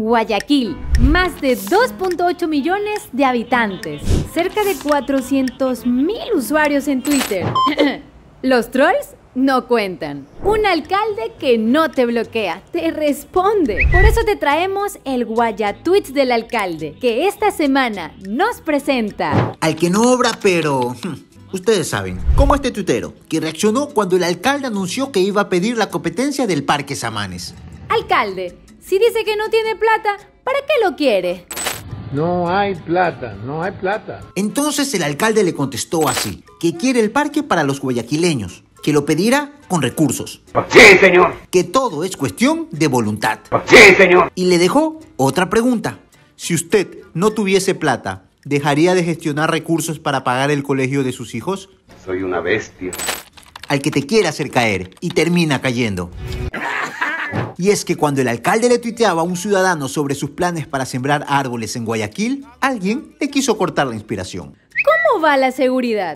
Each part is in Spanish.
Guayaquil, más de 2.8 millones de habitantes, cerca de 400.000 usuarios en Twitter. Los trolls no cuentan. Un alcalde que no te bloquea, te responde. Por eso te traemos el Guayatweets del alcalde, que esta semana nos presenta al que no obra, pero... Ustedes saben, como este tuitero, que reaccionó cuando el alcalde anunció que iba a pedir la competencia del Parque Samanes. Alcalde, si dice que no tiene plata, ¿para qué lo quiere? No hay plata, no hay plata. Entonces el alcalde le contestó así, que quiere el parque para los guayaquileños, que lo pedirá con recursos. Sí, señor. Que todo es cuestión de voluntad. Sí, señor. Y le dejó otra pregunta. Si usted no tuviese plata, ¿dejaría de gestionar recursos para pagar el colegio de sus hijos? Soy una bestia. Al que te quiere hacer caer y termina cayendo. Y es que cuando el alcalde le tuiteaba a un ciudadano sobre sus planes para sembrar árboles en Guayaquil, alguien le quiso cortar la inspiración. ¿Cómo va la seguridad?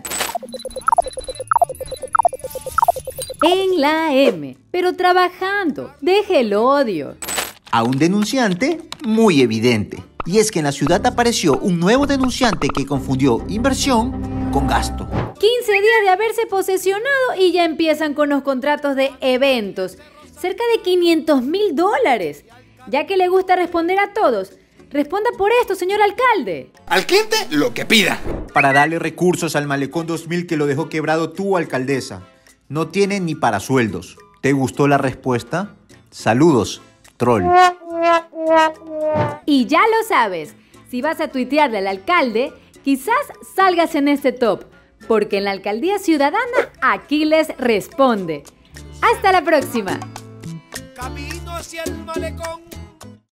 En la M, pero trabajando. Deje el odio. A un denunciante muy evidente. Y es que en la ciudad apareció un nuevo denunciante que confundió inversión con gasto. 15 días de haberse posesionado y ya empiezan con los contratos de eventos. Cerca de $500.000. Ya que le gusta responder a todos, responda por esto, señor alcalde. Al cliente, lo que pida. Para darle recursos al Malecón 2000 que lo dejó quebrado tu alcaldesa. No tiene ni para sueldos. ¿Te gustó la respuesta? Saludos, troll. Y ya lo sabes, si vas a tuitearle al alcalde, quizás salgas en este top, porque en la Alcaldía Ciudadana aquí les responde. ¡Hasta la próxima! Camino hacia el malecón.